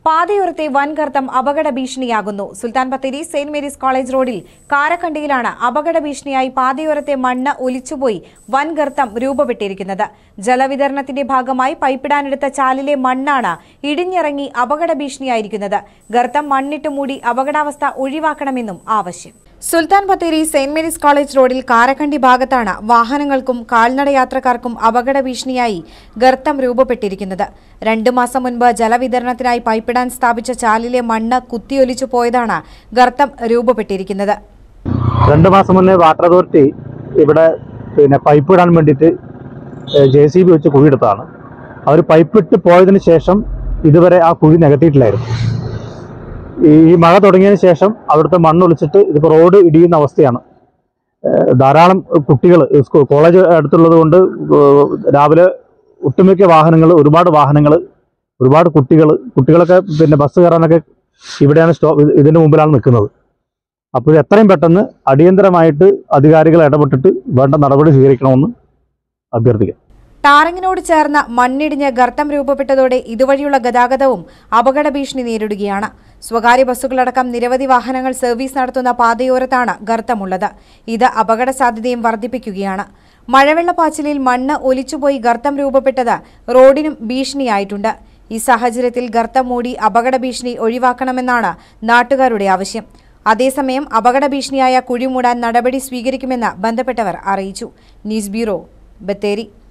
പാതയോരത്തെ വൻഗർത്തം അപകട ഭീഷണിയാകുന്നു. Sultan Bathery saint Mary's college റോഡിൽ കാരക്കണ്ടിയിലാണ് അപകട ഭീഷണിയായി പാതയോരത്തെ മണ്ണ് ഒലിച്ചുപോയി വൻഗർത്തം രൂപപ്പെട്ടിരിക്കുന്നത്. ജലവിതരണത്തിന്റെ ഭാഗമായി പൈപ്പിടാനെടുത്ത ചാലിലെ മണ്ണാണ് ഇടിഞ്ഞിറങ്ങി അപകട ഭീഷണിയായിരിക്കുന്നത്. ഗർത്തം മണ്ണിട്ട് മൂടി അപകടാവസ്ഥ ഒഴിവാക്കണമെന്നും ആവശ്യം. Sultan Bathery saint Mary's college റോഡിൽ കാരക്കണ്ടി ഭാഗത്താണ് വാഹനങ്ങൾക്കും കാൽനടയാത്രക്കാർക്കും അപകട ഭീഷണിയായി ഗർത്തം രൂപപ്പെട്ടിരിക്കുന്നത്. 2 മാസം മുൻപ് ജലവിതരണത്തിനായി പൈപ്പിടാൻ സ്ഥാപിച്ച ചാലിലെ മണ്ണ് കുത്തിയൊലിച്ചു പോയതാണ് ഗർത്തം രൂപപ്പെട്ടിരിക്കുന്നത്. 2 മാസം മുന്നേ വാട്ടർ അതോറിറ്റി ഇവിടെ പൈപ്പിടാൻ വേണ്ടിയിട്ട് JCB വെച്ച് കുഴിയെടുത്തതാണ്. അവർ പൈപ്പിട്ട് പോയതിനു ശേഷം ഇതുവരെ ആ കുഴി നികത്തിയിട്ടില്ലായിരുന്നു. ഈ മഴ തുടങ്ങിയതിന് ശേഷം അവിടുത്തെ മണ്ണൊലിച്ചിട്ട് ഇതിപ്പോൾ റോഡ് ഇടിയുന്ന അവസ്ഥയാണ്. ധാരാളം കുട്ടികൾ കോളേജ് അടുത്തുള്ളത് കൊണ്ട് രാവിലെ ഒട്ടുമിക്ക വാഹനങ്ങൾ, ഒരുപാട് കുട്ടികളൊക്കെ ബസ് കയറാനൊക്കെ ഇവിടെയാണ് ഇതിൻ്റെ മുമ്പിലാണ് നിൽക്കുന്നത്. അപ്പോൾ ഇത് എത്രയും പെട്ടെന്ന് അടിയന്തരമായിട്ട് അധികാരികൾ ഇടപെട്ടിട്ട് വേണ്ട നടപടി സ്വീകരിക്കണമെന്ന് അഭ്യർത്ഥിക്കാം. ടാറിങ്ങിനോട് ചേർന്ന് മണ്ണിടിഞ്ഞ് ഗർത്തം രൂപപ്പെട്ടതോടെ ഇതുവഴിയുള്ള ഗതാഗതവും അപകട ഭീഷണി നേരിടുകയാണ്. സ്വകാര്യ ബസ്സുകളടക്കം നിരവധി വാഹനങ്ങൾ സർവീസ് നടത്തുന്ന പാതയോരത്താണ് ഗർത്തമുള്ളത്. ഇത് അപകട സാധ്യതയും വർദ്ധിപ്പിക്കുകയാണ്. മഴവെള്ളപ്പാച്ചിലിൽ മണ്ണ് ഒലിച്ചുപോയി ഗർത്തം രൂപപ്പെട്ടത് റോഡിനും ഭീഷണിയായിട്ടുണ്ട്. ഈ സാഹചര്യത്തിൽ ഗർത്തം മൂടി അപകട ഭീഷണി ഒഴിവാക്കണമെന്നാണ് നാട്ടുകാരുടെ ആവശ്യം. അതേസമയം അപകട ഭീഷണിയായ കുഴി മൂടാൻ നടപടി സ്വീകരിക്കുമെന്ന് ബന്ധപ്പെട്ടവർ അറിയിച്ചു. News bureau, Bathery.